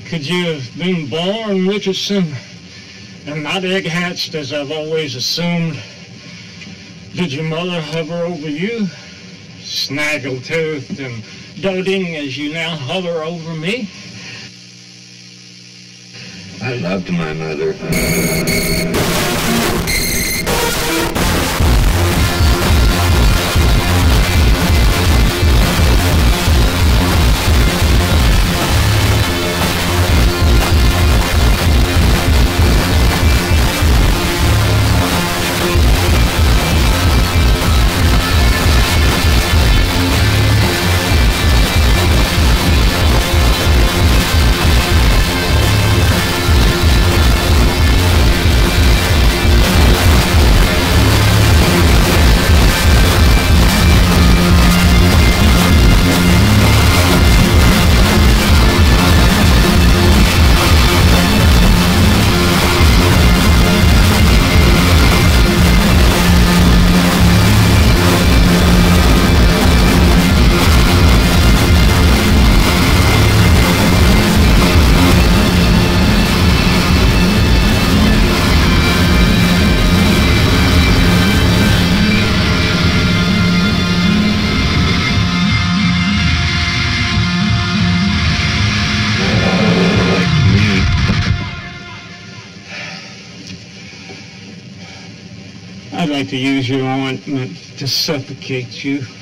Could you have been born, Richardson, and not egg-hatched as I've always assumed? Did your mother hover over you, snaggle-toothed and doting as you now hover over me? I loved my mother. I'd like to use your ointment to suffocate you.